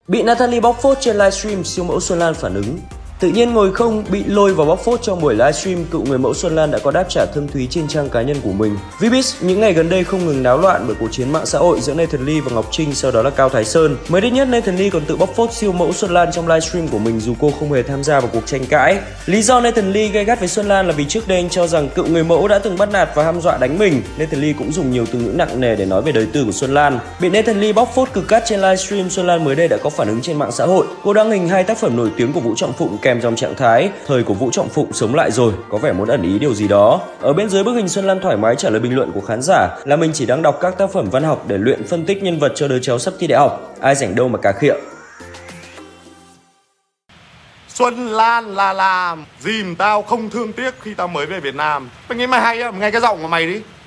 Bị Natalie bóc phốt trên livestream, siêu mẫu Xuân Lan phản ứng. Tự nhiên ngồi không, bị lôi vào bóc phốt trong buổi livestream, cựu người mẫu Xuân Lan đã có đáp trả thâm thúy trên trang cá nhân của mình. Vbiz những ngày gần đây không ngừng náo loạn bởi cuộc chiến mạng xã hội giữa Nathan Lee và Ngọc Trinh, sau đó là Cao Thái Sơn. Mới đây nhất, Nathan Lee còn tự bóc phốt siêu mẫu Xuân Lan trong livestream của mình dù cô không hề tham gia vào cuộc tranh cãi. Lý do Nathan Lee gay gắt với Xuân Lan là vì trước đây anh cho rằng cựu người mẫu đã từng bắt nạt và hăm dọa đánh mình. Nathan Lee cũng dùng nhiều từ ngữ nặng nề để nói về đời tư của Xuân Lan. Bị Nathan Lee bóc phốt cực cắt trên livestream, Xuân Lan mới đây đã có phản ứng trên mạng xã hội. Cô đăng hình 2 tác phẩm nổi tiếng của Vũ Trọng Phụng kèm dòng trạng thái thời của Vũ Trọng Phụng sống lại rồi, có vẻ muốn ẩn ý điều gì đó. Ở bên dưới bức hình, Xuân Lan thoải mái trả lời bình luận của khán giả là mình chỉ đang đọc các tác phẩm văn học để luyện phân tích nhân vật cho đứa cháu sắp thi đại học, ai rảnh đâu mà cà khịa. Xuân Lan là làm dìm tao không thương tiếc khi tao mới về Việt Nam. Tao nghĩ mày hay á, nghe cái giọng của mày đi.